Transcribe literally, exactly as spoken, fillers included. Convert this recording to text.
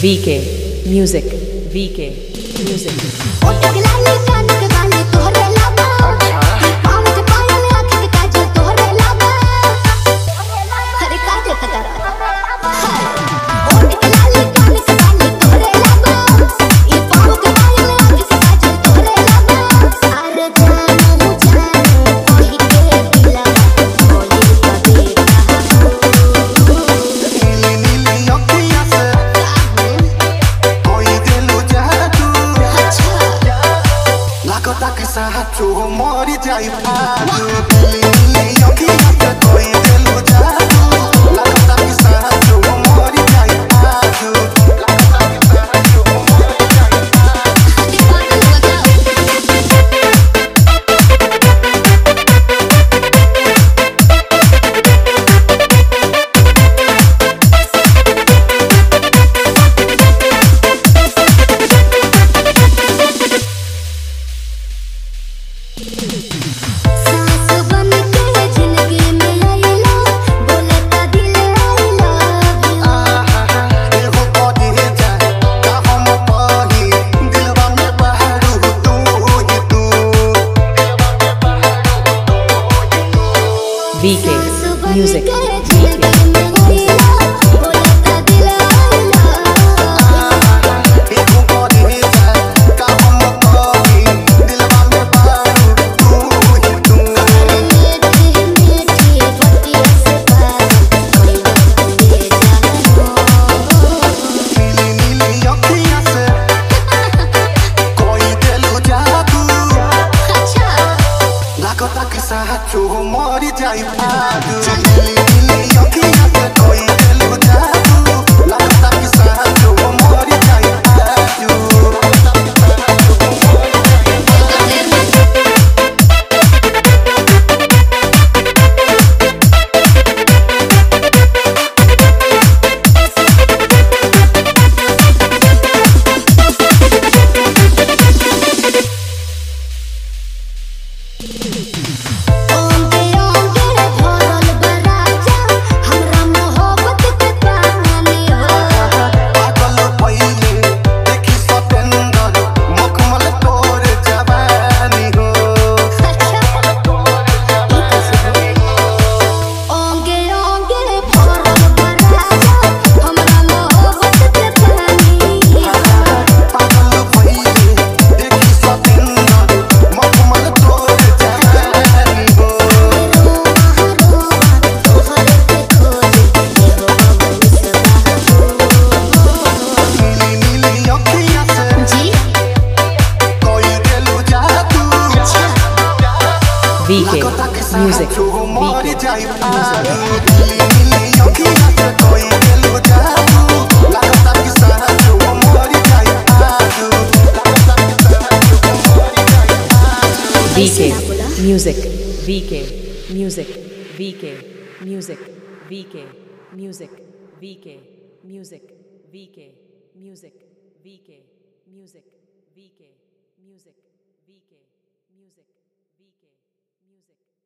V K Music V K Music मोरी जाई पादू नीली अखियां से कोई दिलो जादू लगता कि साचो मोरी जाई पादू लगता कि साचो मोरी जाई V K Music मोरी जाई पादू नीली अखियां से कोई दिलो जादू लगता कि साचो मोरी जाई Padu V K Music V K Music V K Music V K Music V K Music V K Music V K Music V K Music V K Music V K Music V K Music